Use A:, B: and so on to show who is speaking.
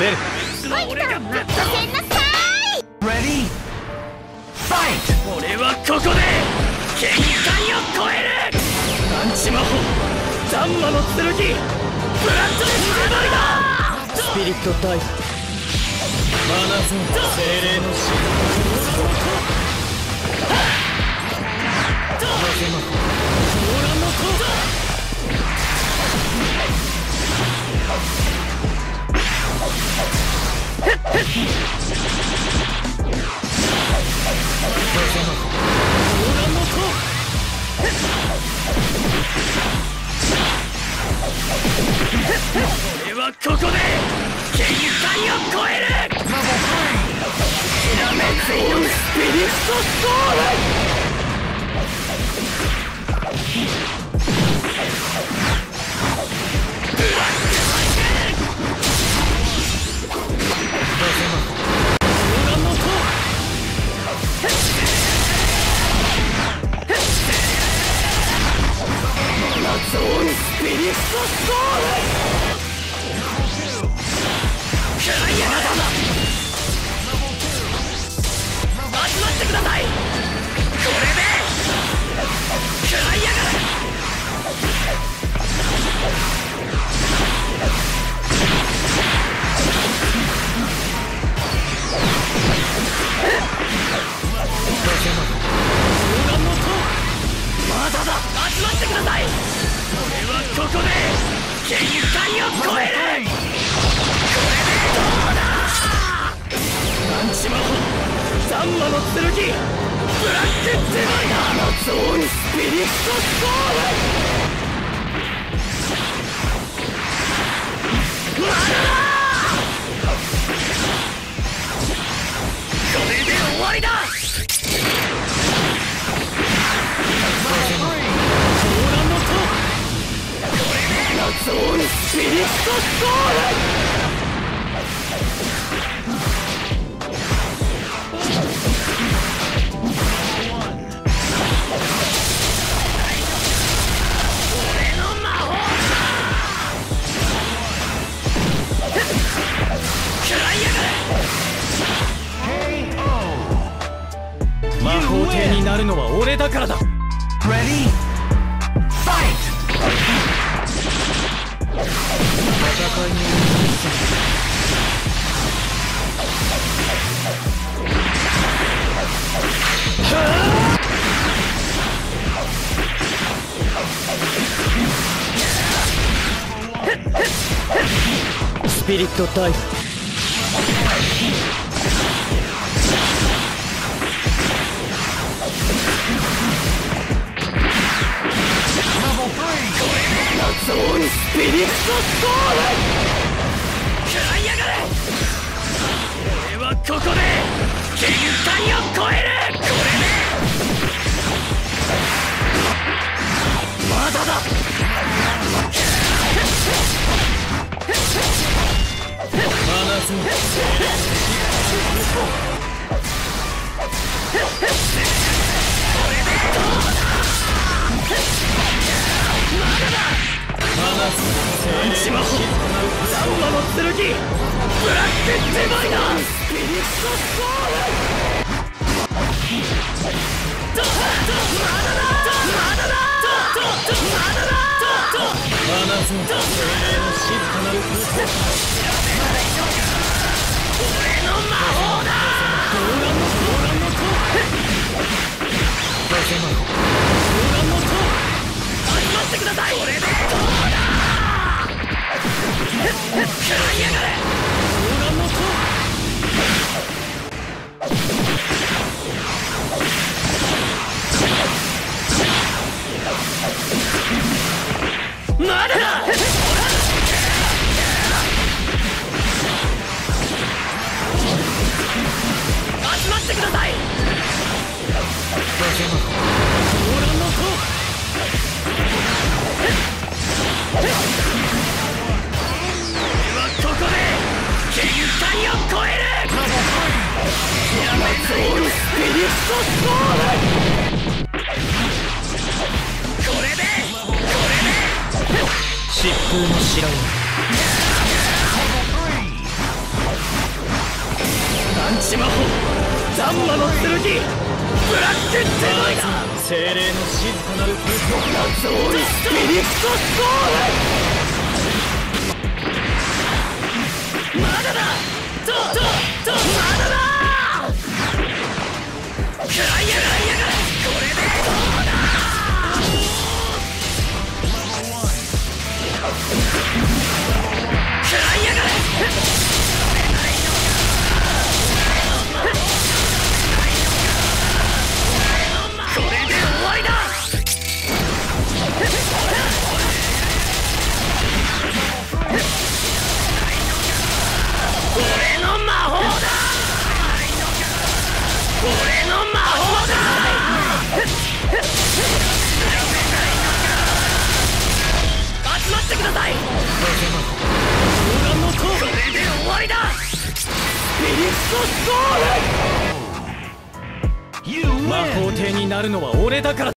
A: 出る。
B: 俺がぶっ飛せなさい。
A: Ready? Fight!
C: 俺はここで限界を超える。アンチ魔法ザンマの剣ブラッドレスデバイダー。スピリットタイプマナゾーン精霊の死風魔法狂乱の塔俺はここで限界を超える。ひらめくよスピリットソウル。ゾーンスピリットソウル。クライアーだな。集まってください。これでクライアーがまだだ。集まってください。俺はここで限界を超える。これでどうだ。アンチ魔法ザンマの剣ブラックデバイダーのゾーンスピリットソウル。まだだ。これで終わりだ。ゾーンスピリットソウル。俺の魔法だ。食らいやがれ。魔法帝になるのは俺だからだ。
A: Ready? Fight!
C: スピリットタイプゾーンスピリットソウル。食らいやがれ。俺はここで限界を超える。これでまだだ。マナゾーンこれでどうだ。まだだ。アンチ魔法ザンマの剣ブラックデバイダースピリットソウル。まだだ。マナゾーン精霊の静かなる俺の魔法だ。狂乱の風魔法狂乱の塔集まってください。これでどうだ。食らいやがれ。狂乱の塔まだだ。集まってください。狂乱の塔ここで限界を超える。やめゾーンスピリットソウル。これで疾風の白い地魔法ザンマの剣ブラックテノイだ。精霊の静かなる空想がゾールスピリットソウル。まだだまだだ。食らいやがれこれでどうだ。食らいやがれこれで終わりだ。俺の魔法だ。俺の魔法だ。集まってください。砲丸の塔。これで終わりだ。スピリットソウル。魔法帝になるのは俺だから。